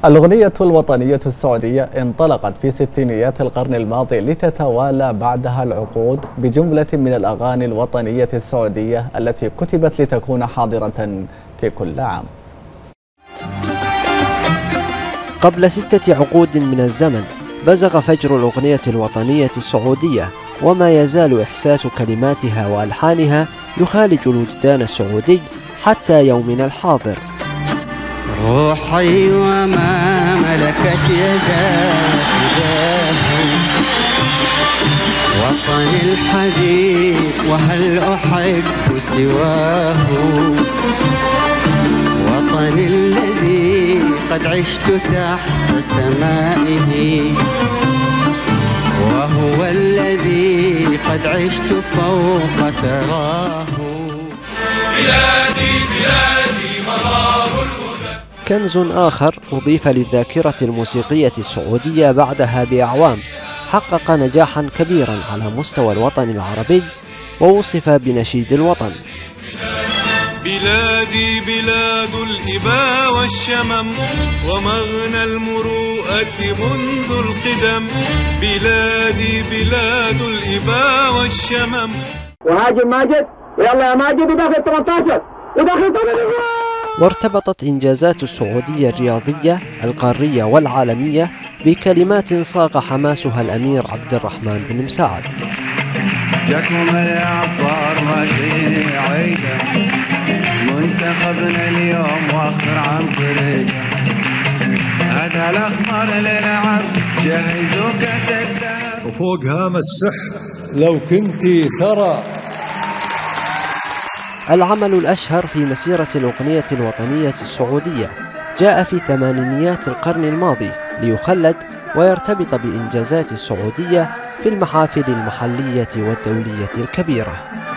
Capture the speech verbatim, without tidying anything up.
الأغنية الوطنية السعودية انطلقت في ستينيات القرن الماضي لتتوالى بعدها العقود بجملة من الأغاني الوطنية السعودية التي كتبت لتكون حاضرة في كل عام. قبل ستة عقود من الزمن بزغ فجر الأغنية الوطنية السعودية، وما يزال إحساس كلماتها وألحانها يخالج الوجدان السعودي حتى يومنا الحاضر. روحي وما ملكت يداه وطن الحبيب وهل أحب سواه، وطن الذي قد عشت تحت سمائه وهو الذي قد عشت فوق ثراه. بلادي بلادي مرار الهدى. كنز آخر أضيف للذاكرة الموسيقية السعودية بعدها بأعوام حقق نجاحا كبيرا على مستوى الوطن العربي ووصف بنشيد الوطن. بلادي بلاد الإباء والشمم ومغنى المروءة منذ القدم. بلادي بلاد الإباء والشمم. وهاجم ماجد ويلا يا ماجد وداخل ثمانية عشر وداخل ثمانية عشر. وارتبطت إنجازات السعودية الرياضية القارية والعالمية بكلمات صاغ حماسها الأمير عبد الرحمن بن مساعد. جاكم الإعصار ماشي عيدا منتخبنا اليوم واخر عن طريق هذا الأخضر للعب جهزوا كاس الذهب وفوق هام السحر لو كنتي ترى. العمل الأشهر في مسيرة الأغنية الوطنية السعودية جاء في ثمانينيات القرن الماضي ليخلد ويرتبط بإنجازات السعودية في المحافل المحلية والدولية الكبيرة.